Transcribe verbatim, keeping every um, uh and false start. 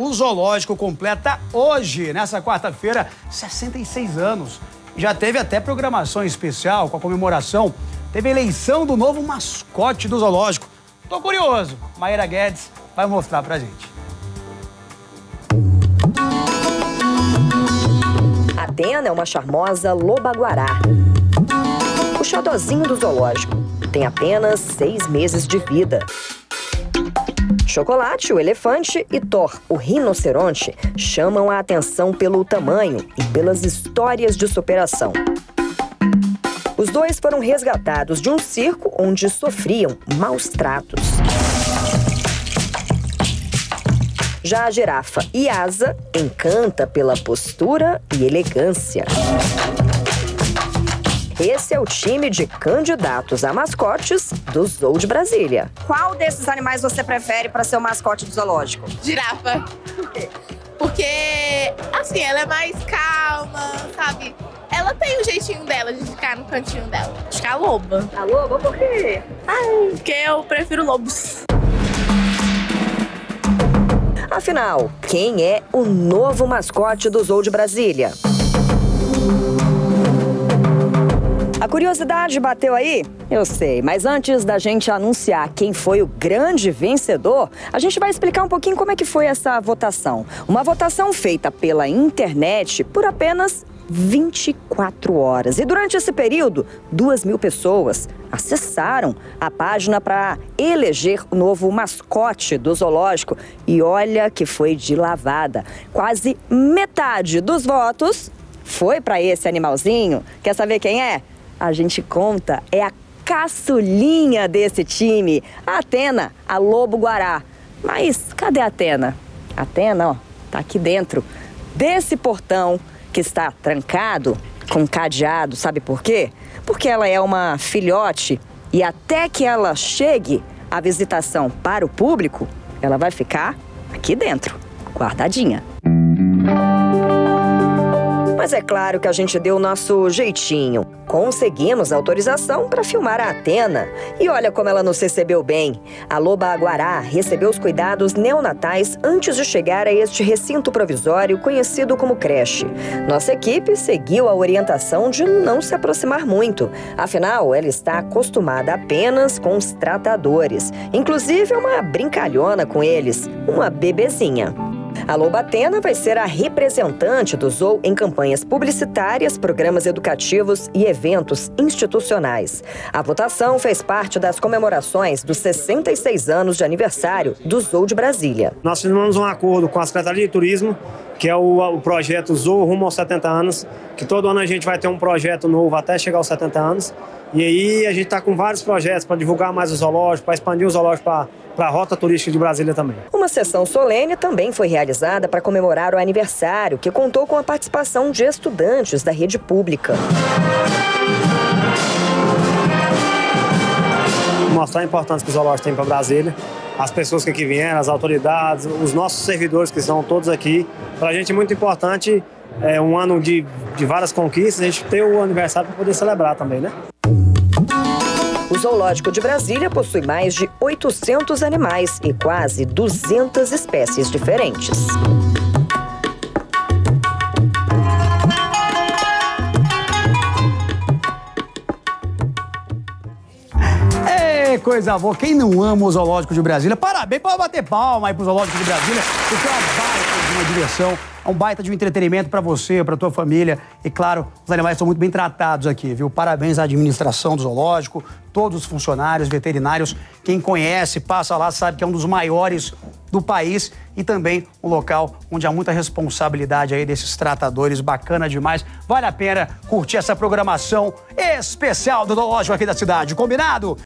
o zoológico completa hoje, nessa quarta-feira, sessenta e seis anos. Já teve até programação especial com a comemoração. Teve eleição do novo mascote do zoológico. Tô curioso. Maíra Guedes vai mostrar pra gente. Atena é uma charmosa loba-guará. O xodozinho do zoológico tem apenas seis meses de vida. Chocolate, o elefante, e Thor, o rinoceronte, chamam a atenção pelo tamanho e pelas histórias de superação. Os dois foram resgatados de um circo onde sofriam maus tratos. Já a girafa Iasa encanta pela postura e elegância. Esse é o time de candidatos a mascotes do Zoo de Brasília. Qual desses animais você prefere para ser o mascote do zoológico? Girafa. Por quê? Porque, assim, ela é mais calma, sabe? Ela tem o jeitinho dela de ficar no cantinho dela. Acho que é a loba. A loba por quê? Ai, porque eu prefiro lobos. Afinal, quem é o novo mascote do Zoo de Brasília? A curiosidade bateu aí? Eu sei, mas antes da gente anunciar quem foi o grande vencedor, a gente vai explicar um pouquinho como é que foi essa votação. Uma votação feita pela internet por apenas vinte e quatro horas. E durante esse período, duas mil pessoas acessaram a página para eleger o novo mascote do zoológico. E olha que foi de lavada. Quase metade dos votos foi para esse animalzinho. Quer saber quem é? A gente conta, é a caçulinha desse time, a Atena, a lobo-guará. Mas cadê a Atena? A Atena, ó, tá aqui dentro desse portão que está trancado com cadeado. Sabe por quê? Porque ela é uma filhote e até que ela chegue à visitação para o público, ela vai ficar aqui dentro, guardadinha. Mas é claro que a gente deu o nosso jeitinho. Conseguimos autorização para filmar a Atena. E olha como ela nos recebeu bem. A loba-guará recebeu os cuidados neonatais antes de chegar a este recinto provisório conhecido como creche. Nossa equipe seguiu a orientação de não se aproximar muito. Afinal, ela está acostumada apenas com os tratadores. Inclusive, uma brincalhona com eles, uma bebezinha. A loba Atena vai ser a representante do Zoo em campanhas publicitárias, programas educativos e eventos institucionais. A votação fez parte das comemorações dos sessenta e seis anos de aniversário do Zoo de Brasília. Nós firmamos um acordo com a Secretaria de Turismo, que é o, o projeto Zoo rumo aos setenta anos, que todo ano a gente vai ter um projeto novo até chegar aos setenta anos. E aí a gente está com vários projetos para divulgar mais o zoológico, para expandir o zoológico para para a rota turística de Brasília também. Uma sessão solene também foi realizada para comemorar o aniversário, que contou com a participação de estudantes da rede pública. Mostrar a importância que o zoológico tem para Brasília, as pessoas que aqui vieram, as autoridades, os nossos servidores que estão todos aqui. Para a gente é muito importante, é um ano de, de várias conquistas, a gente ter o aniversário para poder celebrar também, né? O Zoológico de Brasília possui mais de oitocentos animais e quase duzentas espécies diferentes. Ei, coisa boa! Quem não ama o Zoológico de Brasília? Parabéns, pode bater palma aí pro Zoológico de Brasília, porque é uma baita de uma diversão. É um baita de um entretenimento para você, para tua família. E, claro, os animais são muito bem tratados aqui, viu? Parabéns à administração do zoológico, todos os funcionários, veterinários. Quem conhece, passa lá, sabe que é um dos maiores do país e também um local onde há muita responsabilidade aí desses tratadores. Bacana demais. Vale a pena curtir essa programação especial do zoológico aqui da cidade. Combinado?